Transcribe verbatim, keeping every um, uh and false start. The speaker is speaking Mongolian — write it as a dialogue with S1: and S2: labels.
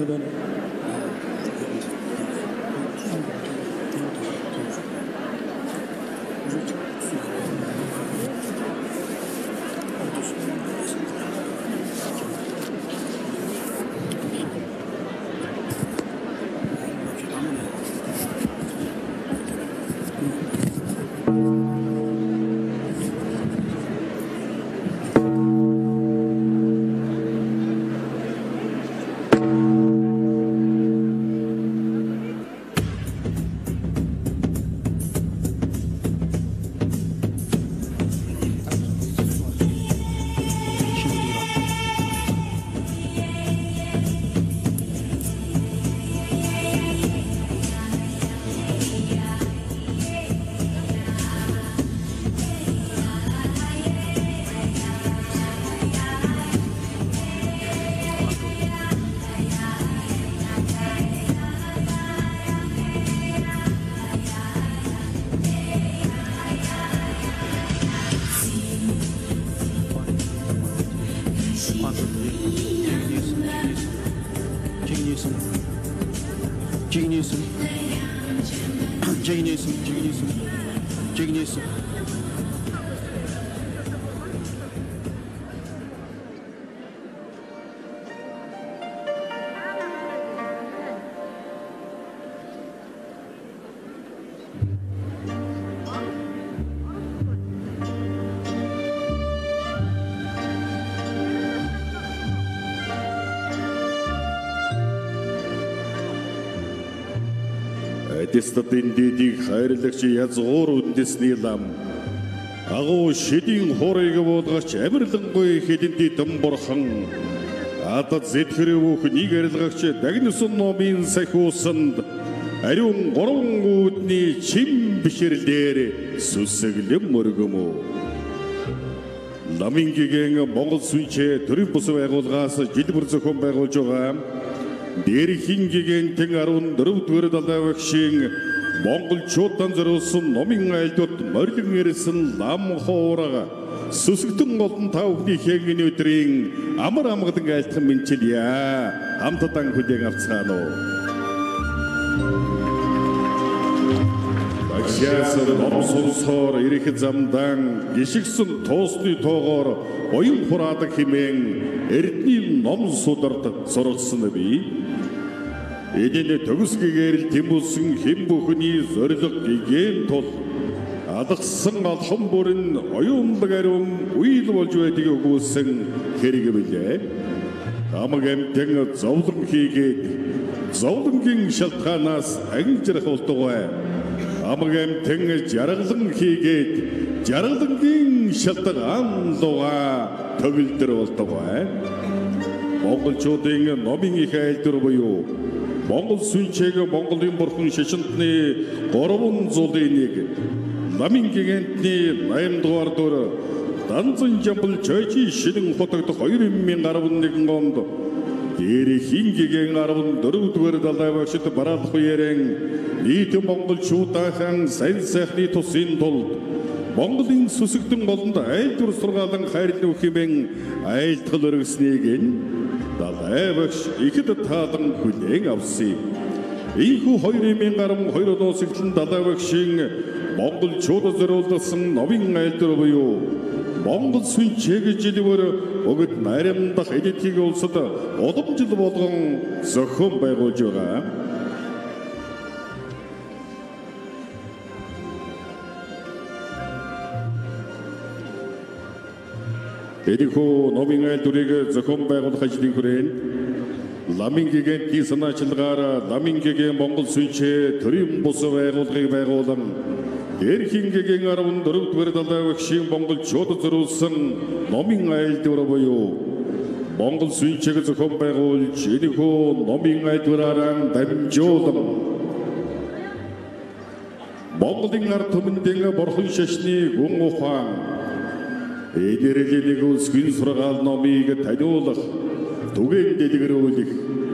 S1: Эдистатын дидийг хайрлагч язгуур үндэсний лам агуу шидийн хорыг буулгаж амирлангүй хилэнди дэм бурхан адад зэтгэрээ өөх нэг арилгагч дагнусан номын сахиусанд ариун гурван үүдний чим бишэрлээр сүсэглэм мөргөмөө ламингигийн Монгол сүнчээ төрийн бус байгууллагаас жил бүр зохион байгуулж байгаа Дээрхингийн тэн арван дөрөвдүгээр далай багшийн монголчуудад зориулсан номын айлдууд морилон ирсэн лам хоороо сүсгтэн голдон та бүхний хэнгийн өдрийн амар амгалан айлтхан мэнчилье хамтдан хүлээн авцгаана уу. Багшаасан ном сонсоор ирэх замдан гიშгсэн тоосны тоогоор оюун хураадаг хэмээн эрдний ном сударт сургасан би эдийн төгсгийгээр тэмүүлсэн хэм бүхний зориг гэгээн тул алгасан алхам бүрэн оюунлаг ариун үйл болж байдгийг өгүүлсэн хэрэг билээ. Амаг амтэн зовлон хийгээд зовлонгийн шалтгаанаас ангижрах болтугай. Амаг амтэн жаргалан хийгээд жаргалангийн шалтгаан луга төгөлдөр болтугай. Монголчуудын номын их айлдвар буюу Монгол сүнчээг Монголын бурхан шишинтны гурван зулын нэг намын гигантны найман дугаар дүр данзан жамбал чойчи шилэн хотогдох хоёр мянган арван нэгэн онд Дээрхийн гигэн арван дөрөвдүгээр далай багшид бараалах үеэрэн нийт монголчуудаахан сайн сайхны тусын тулд Монголын сүсэгдэн голонд айлдвар сургаалan хайрлах хэмээн айлтгал өргөснийг нь далай багш ихэд таалан хүлээн авсан. Ийхүү хоёр мянган хоёр оноос эхлэн далай багшийн монголчуудад зориулсан новын айлдвар буюу Монгол сүнчээг жилбэр өгд найрамдах эдитийг улсад улам жил болгон зохион байгуулж байгаа. Эдихүү номын айлдварыг зохион байгуулах ажлын хүрээнд ламингигийн санаачилгаар ламингигийн Монгол сүнчээ төрийн бус байгууллагыг байгуулан Дээрхингийн арван дөрөвдүгээр далай багшийн монголчуудад зориулсан номын айлдвар буюу Монгол сүнчээг зохион байгуулж эдихүү номын айлдвараар дамжуулан Монголын ард түмэндээ бурхан шашны гүн ухаан эдэрэлийг үлсгэн сургаал номыг таниулах түгээн дэлгэрүүлэх